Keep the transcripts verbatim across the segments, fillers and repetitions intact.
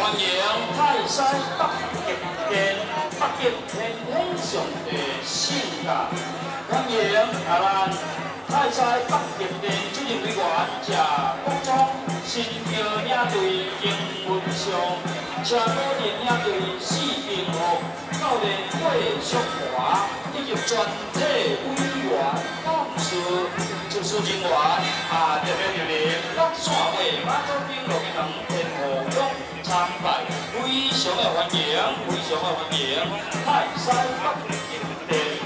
欢迎泰西北极天，北极天天上的性格。欢迎啊咱泰西北极天主任委员谢国忠，新票领队英文上，车高人领队四平福，教练魏淑华，以及全体委员、干事、技术人员啊，特别热烈落线尾马祖兵路机场天后宫参拜，非常的欢迎，非常的欢迎，泰西北极天。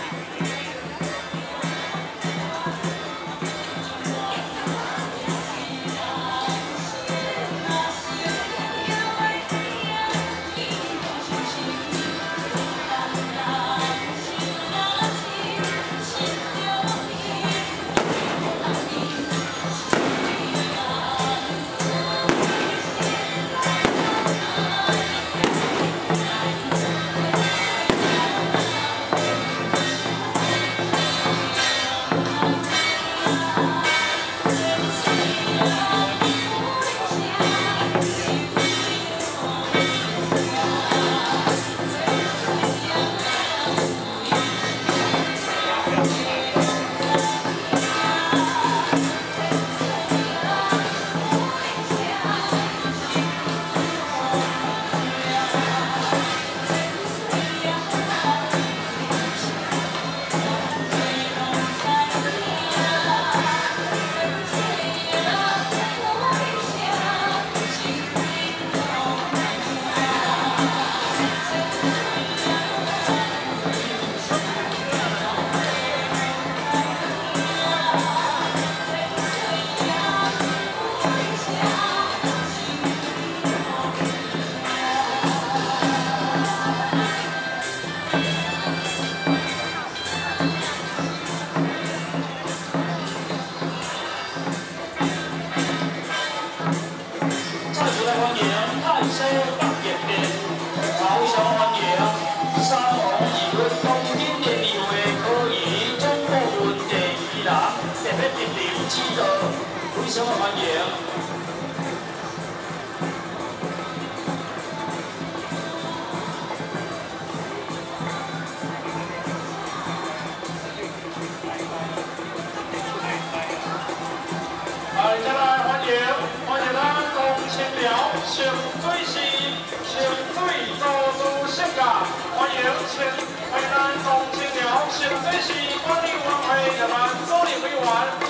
欢迎泰西北极天，非常欢迎三王二律东京联谊会可以总部分第二人，特别莅临指导，非常的欢迎。啊，再来欢迎欢迎咱龚清聊上水市上水组织性格，欢迎清欢迎咱龚清聊上水市管理委员会日咱主任委员。